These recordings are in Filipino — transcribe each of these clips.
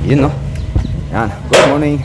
Yun no. Yan, good morning.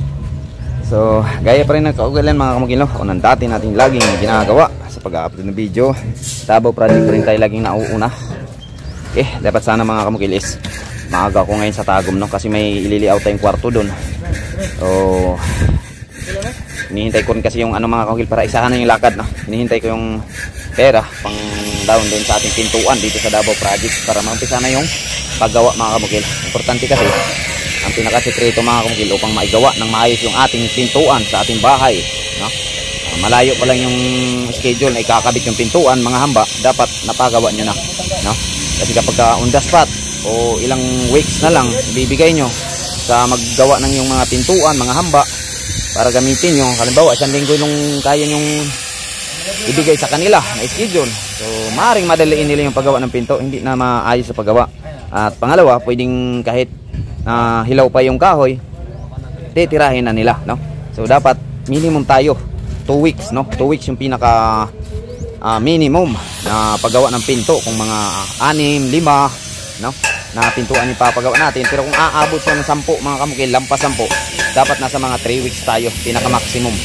So, gaya pa rin ng kaugalan mga kamukil, no? Unang dati natin laging ginagawa sa pag-upload ng video. Davao project pa rin tayo laging nauuna. Okay, dapat sana mga kamukil is maaga ko ngayon sa Tagum, no? Kasi may ilili-out tayong kwarto doon. So, hinihintay ko rin kasi yung ano mga kamukil para isahan na yung lakad, no? Hinihintay ko yung pera pang down doon sa ating pintuan dito sa Davao project para maumpisa na yung paggawa mga kamukil. Importante kasi ang pinakasekreto mga kamukil upang maigawa ng maayos yung ating pintuan sa ating bahay, no? Malayo pa lang yung schedule na ikakabit yung pintuan mga hamba, dapat napagawa nyo na, no? Kasi kapag on the spot o ilang weeks na lang ibibigay nyo sa maggawa ng yung mga pintuan, mga hamba para gamitin nyo, halimbawa isang linggo nung kaya nyong ibigay sa kanila na schedule, so maaaring madaliin nila yung paggawa ng pinto, hindi na maayos sa paggawa. At pangalawa, pwedeng kahit hilaw pa yung kahoy, titirahin na nila, no? So dapat minimum tayo 2 weeks, no? 2 weeks yung pinaka minimum na paggawa ng pinto. Kung mga 6, 5, no, na pintuan yung papagawa natin. Pero kung aabot siya ng 10 mga kamukil, lampas 10, dapat nasa mga 3 weeks tayo, pinaka maximum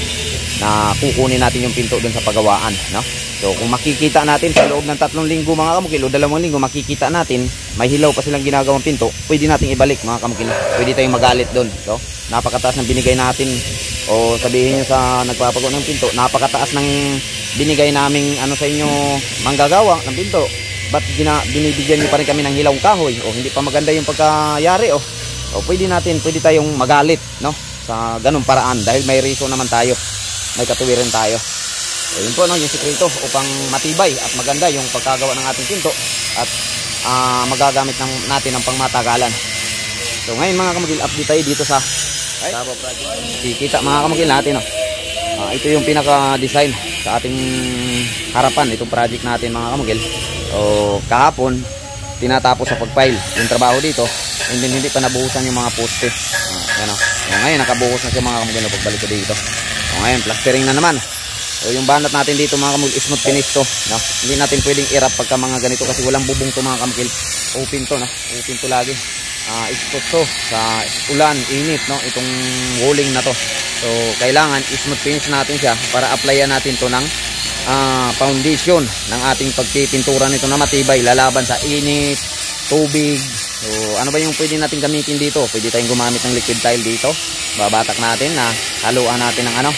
na kukunin natin yung pinto dun sa pagawaan, no? So kung makikita natin sa loob ng 3 linggo mga kamukil o 2 linggo, makikita natin may hilaw pa silang ginagawang pinto, pwede natin ibalik mga kamukil. Pwede tayong magalit dun. So napakataas ng binigay natin, o sabihin nyo sa nagpapagawa ng pinto, napakataas ng binigay naming ano sa inyo manggagawa ng pinto, ba't binibigyan nyo pa rin kami ng hilawng kahoy o hindi pa maganda yung pagkayari? O pwede tayong magalit, no, sa ganung paraan dahil may reason naman tayo, may katuwiran tayo. So yun po, no, yung sikreto upang matibay at maganda yung pagkagawa ng ating pinto at magagamit natin ng pangmatagalan. So ngayon mga kamukil, update tayo dito sa Davao project. Kikita mga kamukil natin, no? Ito yung pinaka-design sa ating harapan, itong project natin mga kamukil. So kahapon tinatapos sa pagpile yung trabaho dito, and then hindi pa nabuhusan yung mga poste. Yan, no? So ngayon nakabuhos na siya mga kamukil, no, pagbalik ko dito. So ngayon plastering na naman. So yung banat natin dito mga kamukil, smooth finish to, no? Hindi natin pwedeng i-wrap pagka mga ganito kasi walang bubong to mga kamukil. Open to, no? Open to lagi. Expose to sa ulan, init, no? Itong walling na to. So kailangan smooth finish natin siya para applyan natin to ng foundation ng ating pagpipintura nito na matibay, lalaban sa init, tubig. So ano ba yung pwede natin gamitin dito? Pwede tayong gumamit ng liquid tile dito. Babatak natin na haluan natin ng ano,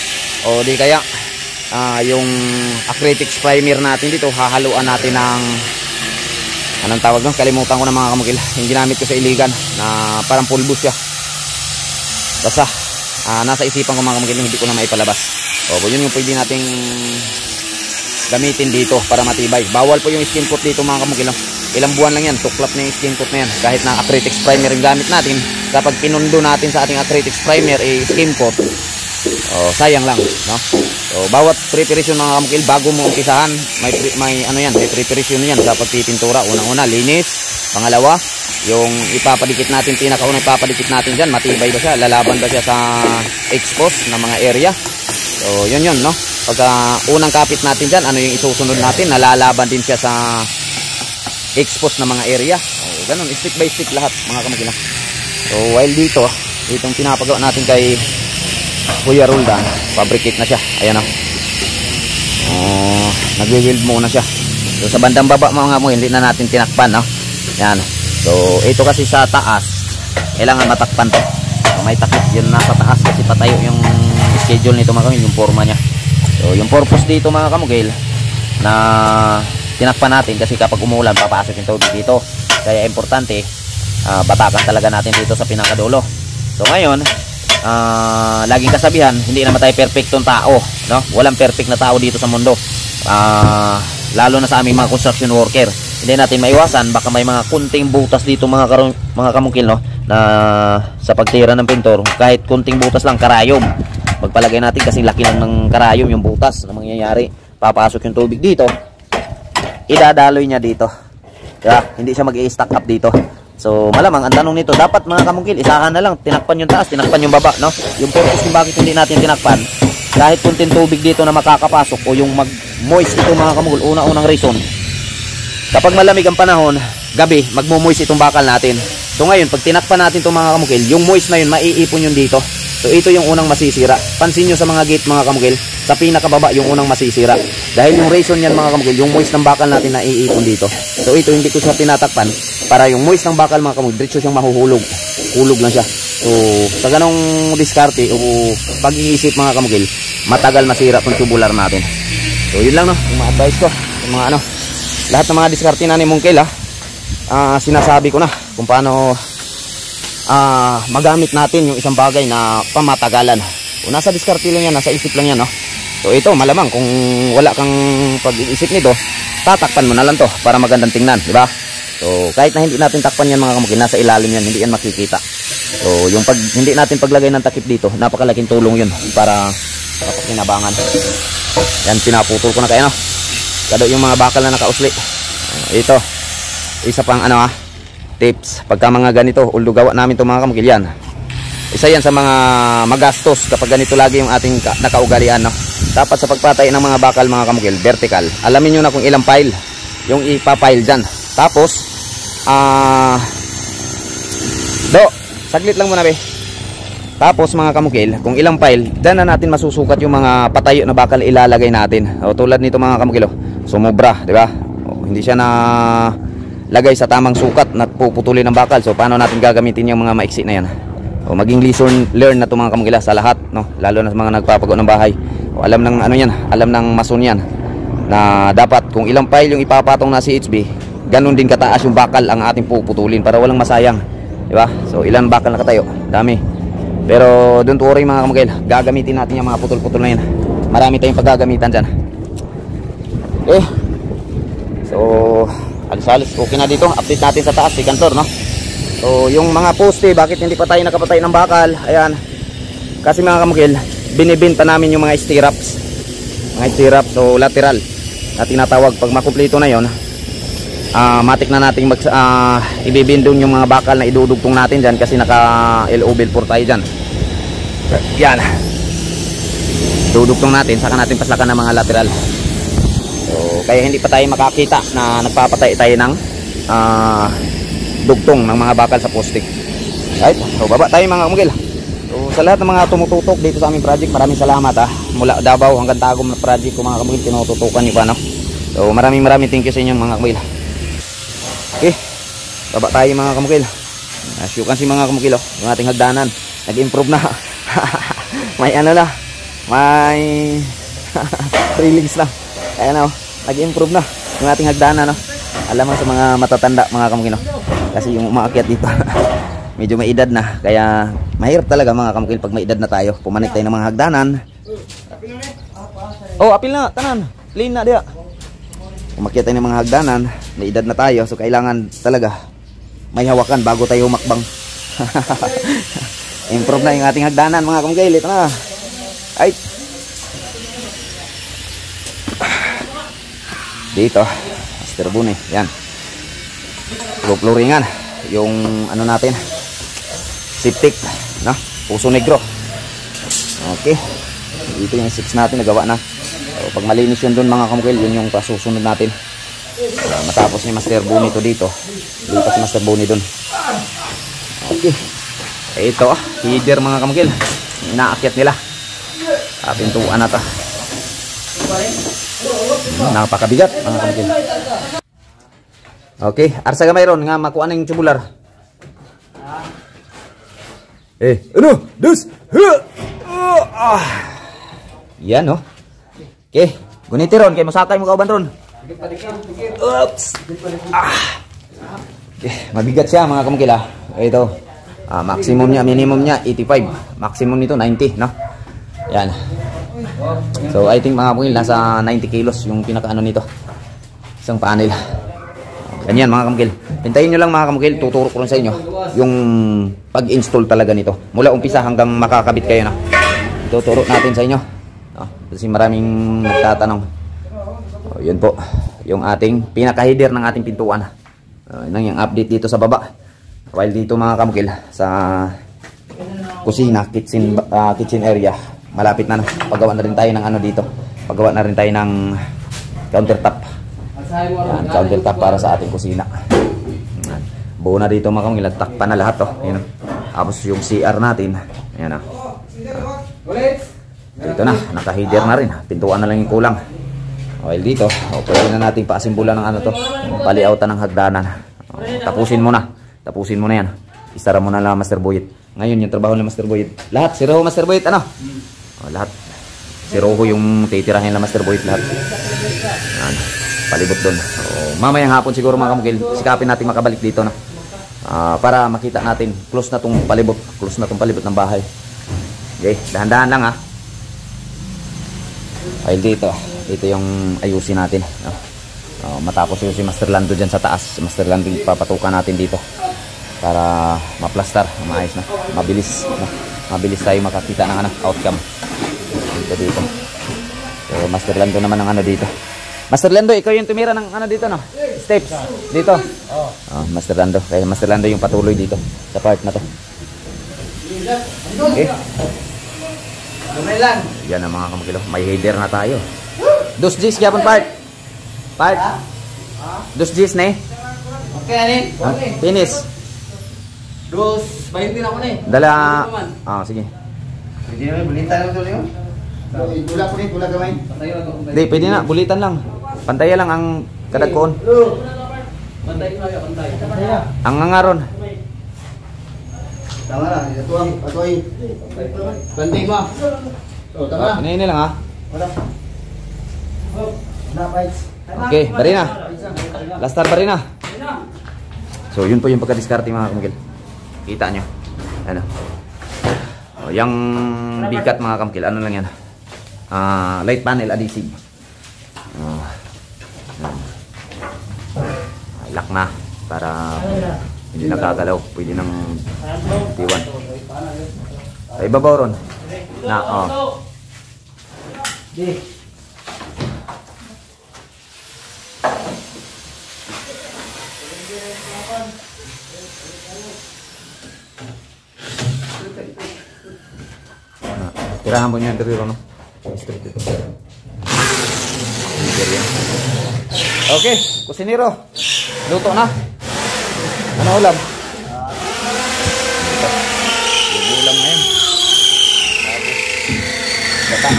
o di kaya yung acrylic primer natin dito, hahaluan natin ng anong tawag doon, kalimutan ko na mga kamukil, yung ginamit ko sa iligan na parang pulbos siya. Basta nasa isipan ko mga kamukil, hindi ko na maipalabas. O yun yung pwede nating gamitin dito para matibay. Bawal po yung skin coat dito mga kamukil, no? Ilang buwan lang yan, tuklap na yung skin coat na yan. Kahit na acrylic primer yung gamit natin, kapag pinundo natin sa ating acrylic primer skin coat, sayang lang, no? So bawat preparation mga kamukil, bago mo umpisahan, may ano yan, may preparation yan sa pagpipintura. Unang-una, linis. Pangalawa, yung ipapadikit natin, pinakaunang ipapadikit natin dyan, matibay ba siya, lalaban ba siya sa expose na mga area. So yun, no? Pagka unang kapit natin dyan, ano yung isusunod natin, nalalaban din siya sa expose na mga area. Ganun, stick by stick lahat mga kamukil. So while dito, itong pinapagawa natin kay Kuya Roldan, fabricate na siya. Ayan, o. Nagwi-weld muna siya. So sa bandang baba mga mo, hindi na natin tinakpan, no? Ayan. So ito kasi sa taas, kailangan matakpan to. So, may takip yun nasa taas kasi patayo yung schedule nito mga kamukil, yung forma niya. So yung purpose dito mga kamukil na tinakpan natin kasi kapag umulan papasok yung tubig dito. Kaya importante batakan talaga natin dito sa pinakadulo. So ngayon, laging kasabihan, hindi naman tayo perfectong tao, no? Walang perfect na tao dito sa mundo, lalo na sa aming mga construction worker. Hindi natin maiwasan, baka may mga kunting butas dito mga kamukil, no, na sa pagtira ng pintor, kahit kunting butas lang, karayom, magpalagay natin kasi laki lang ng karayom yung butas na mangyayari. Papasok yung tubig dito, idadaloy niya dito, diba? Hindi siya mag-i-stack up dito. So malamang ang tanong nito, dapat mga kamukil, isahan na lang, tinakpan yung taas, tinakpan yung baba, no? Yung purpose kung bakit hindi natin tinakpan, kahit kunting tubig dito na makakapasok o yung mag-moist ito mga kamukil, unang reason, kapag malamig ang panahon, gabi, magmo-moist itong bakal natin. So ngayon, pag tinakpan natin itong mga kamukil, yung moist na yun, maiipon yun dito. So ito yung unang masisira. Pansin nyo sa mga gate mga kamukil, sa pinakababa yung unang masisira. Dahil yung reason yan mga kamukil, yung moist ng bakal natin na iipon dito. So ito hindi ko siya tinatakpan para yung moist ng bakal mga kamukil, diretso siyang mahuhulog. Hulog lang siya. So sa ganong diskarte o pag-iisip mga kamukil, matagal masira itong tubular natin. So yun lang no, yung mga advice ko. Yung mga ano, lahat ng mga diskarte na ni Mungkil sinasabi ko na kung paano magamit natin yung isang bagay na pamatagalan. Kung nasa diskarte lang yan, nasa isip lang yan, no? So ito, malamang kung wala kang pag-iisip nito, tatakpan mo na lang to para magandang tingnan, di ba? So kahit na hindi natin takpan yan mga kamukil, nasa ilalim yan, hindi yan makikita. So yung hindi natin paglagay ng takip dito, napakalaking tulong yun para kapakinabangan. Yan, pinaputol ko na kayo, no? Kado yung mga bakal na nakausli. Ito, isa pang tips, pagka mga ganito, uldo gawa namin itong mga kamukil yan. Isa yan sa mga magastos kapag ganito lagi yung ating nakaugalian, no? Dapat sa pagpatay ng mga bakal mga kamukil, vertical. Alamin nyo na kung ilang pile yung ipapile dyan. Tapos, saglit lang muna be. Tapos mga kamukil, kung ilang pile, dyan na natin masusukat yung mga patayo na bakal ilalagay natin. O, tulad nito mga kamukil, sumobra, di ba? Hindi siya na lagay sa tamang sukat na puputulin ng bakal. So paano natin gagamitin yung mga maiksi na yan? O maging lesson learn na ito mga kamukila sa lahat, no? Lalo na sa mga nagpapagawa ng bahay. O alam ng ano yan, alam ng mason yan na dapat kung ilang pile yung ipapatong na CHB, ganun din kataas yung bakal ang ating puputulin para walang masayang, di ba? So ilan bakal na katayo? Dami. Pero don't worry mga kamukil, gagamitin natin yung mga putol-putol na yan. Marami tayong paggagamitan dyan. Okay. So alis-alis, okay na dito. Update natin sa taas, si Kantor, no? So, yung mga poste, bakit hindi pa tayo nakapatay ng bakal? Ayan. Kasi mga kamukil, binibenta namin yung mga stirrups. Mga stirrups, so lateral na tinatawag. Pag makumpleto na yon, matik na natin ibibindong yung mga bakal na idudugtong natin dyan kasi naka LO-bill 4 tayo dyan. Yan. Dudugtong natin, saka natin paslakan ng mga lateral. So, kaya hindi pa tayo makakita na nagpapatay tayo ng dugtong ng mga bakal sa poste. Right? So, baba tayo mga kamukil. So, sa lahat ng mga tumututok dito sa aming project, maraming salamat mula Davao hanggang Tagum na project ko mga kamukil, tinututukan nyo pa, no? So, maraming thank you sa inyo mga kamukil. Okay, baba tayo mga kamukil. As you can see mga kamukil, yung ating hagdanan nag-improve na. May ano na, may 3 legs na. Ayan o, nag-improve na yung ating hagdanan, no? Alam mo sa mga matatanda mga kamukil, no? Kasi yung umaakyat dito medyo may edad na, kaya mahirap talaga mga kamukil pag may edad na tayo. Pumanik tayo ng mga hagdanan. Oh, apil na, tanan, clean na diya. Umakyat tayo ng mga hagdanan, may edad na tayo, so kailangan talaga may hawakan bago tayo humakbang. Improve na yung ating hagdanan mga kamukil. Ito na. Ay, dito Master Bune, yan, flooringan yung ano natin, septic, no? Puso Negro. Okay, dito yung 6 natin nagawa na. So, pag malinis yun dun mga kamukil, yun yung pasusunod natin. Matapos ni Master Bune ito dito, lipat si Master Bune dun. Okay, ito header mga kamukil, inaakyat nila pintuan na ta. Napakabigat mga kamukil. Okay, arsa gamay ron nga makuha na yung tubular. Ano? Dus! Yan, no? Okay, guniti ron, kaya masakay mo kauban ron. Oops! Okay, mabigat siya mga kamukil, ito, maximum niya, minimum niya 85, maximum nito 90, no? Yan. So I think mga kamukil, nasa 90 kilos yung pinakaano nito, isang panel. Ganyan mga kamukil. Hintayin nyo lang mga kamukil, tuturo ko rin sa inyo yung pag-install talaga nito mula umpisa hanggang makakabit kayo na. Tuturo natin sa inyo, kasi maraming nagtatanong. Yun po yung ating pinaka-header ng ating pintuan. Yun yung update dito sa baba. While dito mga kamukil, sa kusina, kitchen area, malapit na, paggawa na rin tayo ng ano dito, paggawa na rin tayo ng countertop. Yan, countertop para sa ating kusina. buo na dito mga kamukil. Takpan na lahat to. Ayan, tapos yung CR natin. Ayan na. Dito na, naka-header na rin. Pintuan na lang yung kulang. Okay, dito, pwede na natin paasimbulan ng ano to. Palioutan ng hagdanan. Tapusin mo na. Tapusin mo na yan. Isara mo na lang Master Boyet. Ngayon yung trabaho ng Master Boyet. Lahat, si Roho Master Boyet, ano? Lahat. Si Roho yung titirahin ng Master Boyet lahat. Yan. Palibot doon. Mamayang hapon siguro mga kamukil, sikapin natin makabalik dito na. Para makita natin, close na tong palibot. Close na tong palibot ng bahay. Okay, dahan-dahan lang ha. Ay dito. Ito yung ayusin natin. Matapos yung si Master Lando dyan sa taas. Master Lando papatukan natin dito. Para maplastar, maayos na. Mabilis. Mabilis tayo makakita ng outcome. Dito. So, Master Lando naman ang dito. Master Lando, ikaw yung tumira ng dito, no? Steps. Dito. Master Lando. Kaya Master Lando yung patuloy dito. Sa part na to. Okay. Yan ang mga kamukilo. May header na tayo. 2 Gs gyapon part. Part. 2 Gs na eh. Okay, anin? Finish. 2.20 na ako na eh. Dala. Sige. Pwede naman, bulitan lang ito yun. Tula po rin, tula gamay. Hindi, pwede na. Bulitan lang. Pantaya lang ang kadagkoon. Pantay na, pantay. Ang ngaron. Tama na, atuay. Pantay mo. Tama na. Ini lang ha. Wala. Okay, bari na. Lastar bari na. So, yun po yung pagka-discarte mga kamukil. Kita nyo. Ano. Yung bigat mga kamukil, ano lang yan. Light panel adhesive. Lock na. Para hindi nakagalaw. Pwede nang tiwan. Sa ibabaw ron. Na, tirahan mo niya dari no. Okay, kusinero. Luto na. Ano ulam? Yung ulam ngayon. Bata.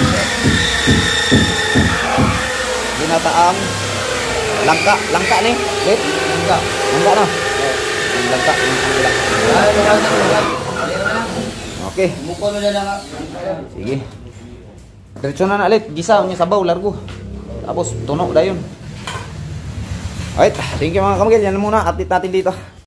Ginataang langka ni. Wait, langka na. Langka. Okay. Sige. Diretso na ulit. Gisa niya sabaw, largo. Tapos tunog dayon. Alright, thank you mga kamukil. Yan muna, update natin dito.